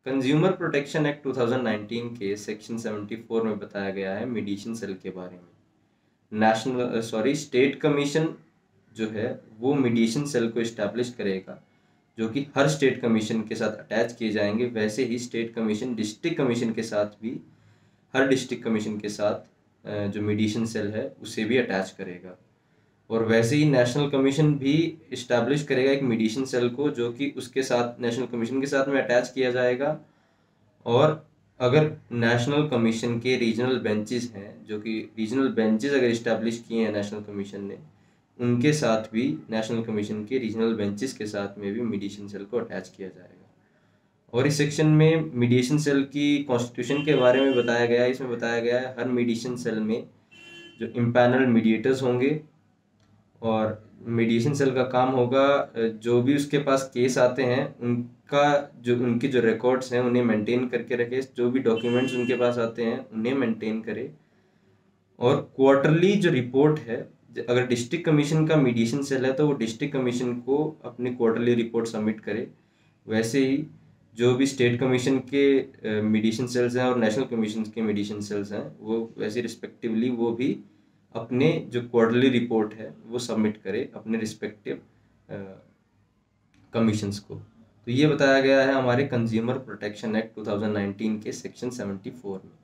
Consumer protection act 2019 के section 74 में बताया गया है मीडिएशन सेल के बारे में। स्टेट कमीशन जो है वो मीडिएशन सेल को इस्टेब्लिश करेगा, जो कि हर स्टेट कमीशन के साथ अटैच किए जाएंगे। वैसे ही स्टेट कमीशन डिस्ट्रिक्ट कमीशन के साथ भी, हर डिस्ट्रिक्ट कमीशन के साथ जो मीडिएशन सेल है उसे भी अटैच करेगा। और वैसे ही नेशनल कमीशन भी इस्टेब्लिश करेगा एक मीडिएशन सेल को, जो कि उसके साथ नेशनल कमीशन के साथ में अटैच किया जाएगा। और अगर नेशनल कमीशन के रीजनल बेंचेस हैं, जो कि रीजनल बेंचेस अगर इस्टेब्लिश किए हैं नेशनल कमीशन ने, उनके साथ भी नेशनल कमीशन के रीजनल बेंचेस के साथ में भी मीडिएशन सेल को अटैच किया जाएगा। और इस सेक्शन में मीडिएशन सेल की कॉन्स्टिट्यूशन के बारे में बताया गया है। इसमें बताया गया है हर मीडिएशन सेल में जो इम्पैनल्ड मीडिएटर्स होंगे, और मीडिएशन सेल का काम होगा जो भी उसके पास केस आते हैं उनकी जो रिकॉर्ड्स हैं उन्हें मेंटेन करके रखे, जो भी डॉक्यूमेंट्स उनके पास आते हैं उन्हें मेंटेन करे। और क्वार्टरली जो रिपोर्ट है, अगर डिस्ट्रिक्ट कमीशन का मीडिएशन सेल है तो वो डिस्ट्रिक्ट कमीशन को अपनी क्वार्टरली रिपोर्ट सबमिट करे। वैसे ही जो भी स्टेट कमीशन के मीडिएशन सेल्स हैं और नेशनल कमीशन के मीडिएशन सेल्स हैं, वो वैसे रिस्पेक्टिवली वो भी अपने जो क्वार्टरली रिपोर्ट है वो सबमिट करे अपने रिस्पेक्टिव कमीशंस को। तो ये बताया गया है हमारे कंज्यूमर प्रोटेक्शन एक्ट 2019 के सेक्शन 74 में।